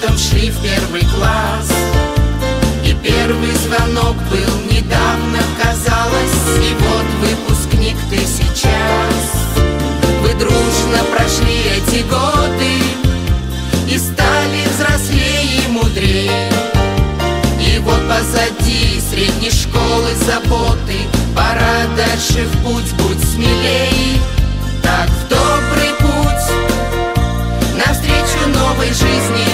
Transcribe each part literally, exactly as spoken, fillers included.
летом шли в первый класс. И первый звонок был недавно, казалось, и вот выпускник ты сейчас. Вы дружно прошли эти годы и стали взрослее и мудрее. И вот позади средней школы заботы, пора дальше в путь, будь смелей. Так в добрый путь, навстречу новой жизни.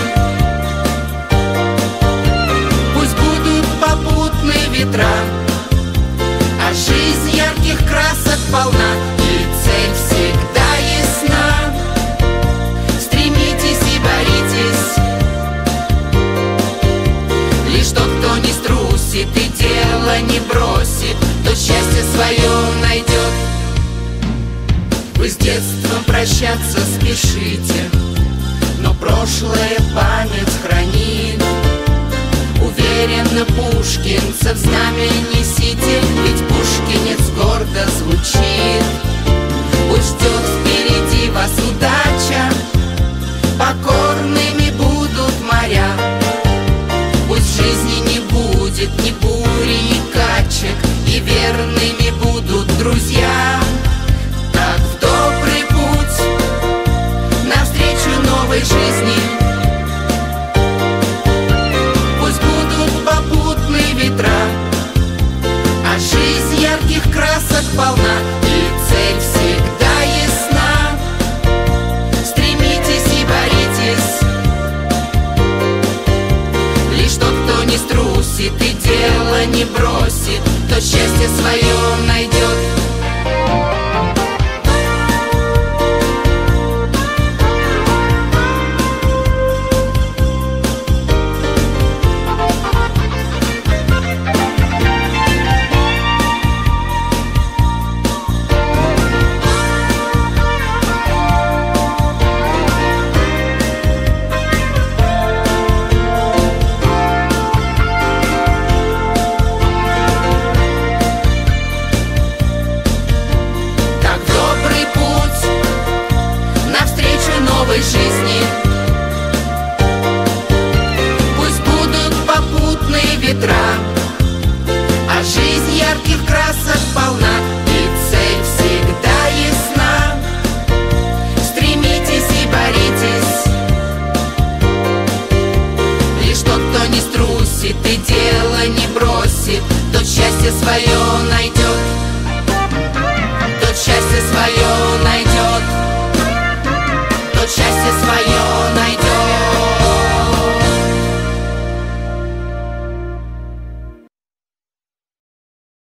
Пусть будут попутные ветра, а жизнь ярких красок полна, и цель всегда ясна. Стремитесь и боритесь. Лишь тот, кто не струсит и дело не бросит, тот счастье свое найдет. Вы с детством прощаться спешите, но прошлое память хранит. Уверенно пушкинцев знамя несите, ведь пушкинец гордо звучит.